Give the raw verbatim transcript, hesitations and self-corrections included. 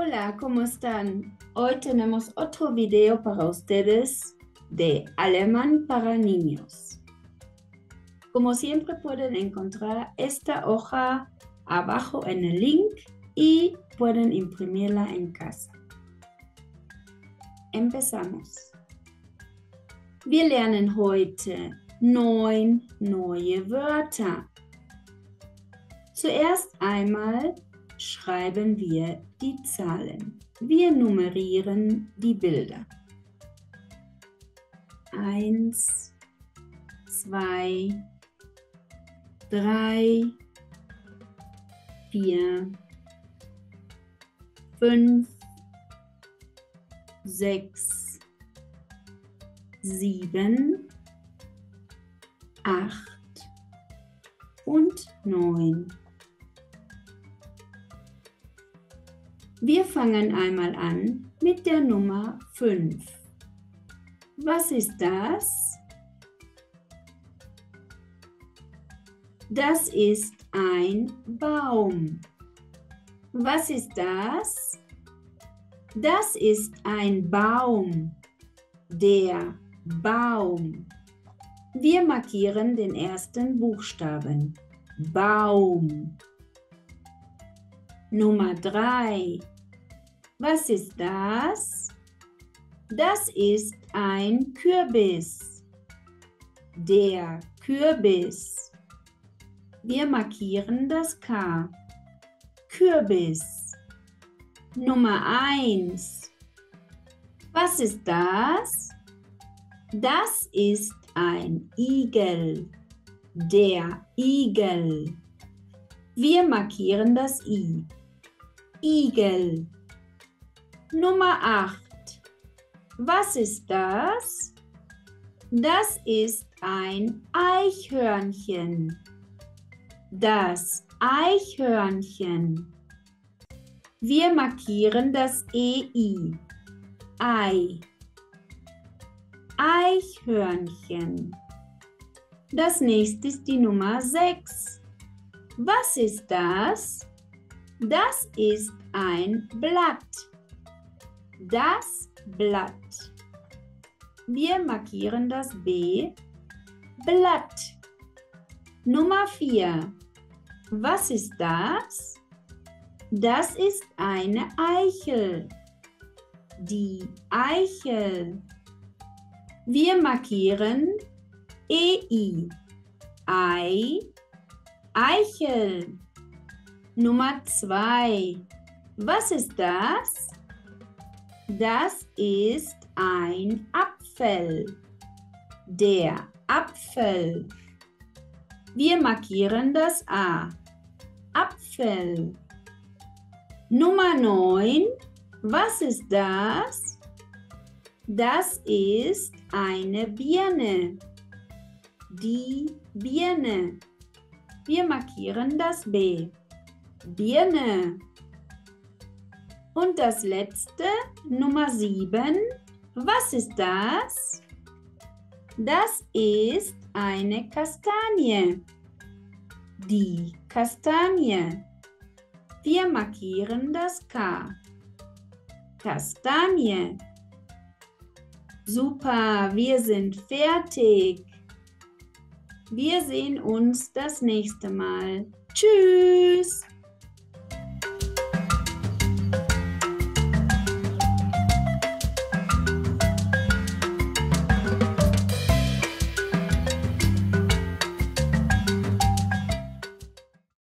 Hola, ¿cómo están? Hoy tenemos otro video para ustedes de alemán para niños. Como siempre pueden encontrar esta hoja abajo en el link y pueden imprimirla en casa. Empezamos. Wir lernen heute neun neue Wörter. Zuerst einmal schreiben wir die Zahlen. Wir nummerieren die Bilder. Eins, zwei, drei, vier, fünf, sechs, sieben, acht und neun. Wir fangen einmal an mit der Nummer fünf. Was ist das? Das ist ein Baum. Was ist das? Das ist ein Baum. Der Baum. Wir markieren den ersten Buchstaben. Baum. Nummer drei. Was ist das? Das ist ein Kürbis. Der Kürbis. Wir markieren das K. Kürbis. Nummer eins. Was ist das? Das ist ein Igel. Der Igel. Wir markieren das I. Igel. Nummer acht. Was ist das? Das ist ein Eichhörnchen. Das Eichhörnchen. Wir markieren das E I. Ei. Eichhörnchen. Das nächste ist die Nummer sechs. Was ist das? Das ist ein Blatt. Das Blatt. Wir markieren das B. Blatt. Nummer vier. Was ist das? Das ist eine Eichel. Die Eichel. Wir markieren E I. Ei. Eichel. Nummer zwei. Was ist das? Das ist ein Apfel. Der Apfel. Wir markieren das A. Apfel. Nummer neun. Was ist das? Das ist eine Birne. Die Birne. Wir markieren das B. Birne. Und das letzte, Nummer sieben. Was ist das? Das ist eine Kastanie. Die Kastanie. Wir markieren das K. Kastanie. Super, wir sind fertig. Wir sehen uns das nächste Mal. Tschüss!